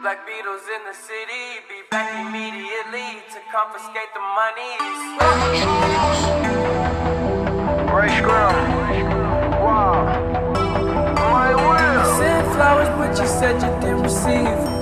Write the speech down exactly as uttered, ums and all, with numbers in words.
like Beatles in the city. Be back immediately to confiscate the monies. Ray Scrum. Wow. My will. Sent flowers, but you said you didn't receive.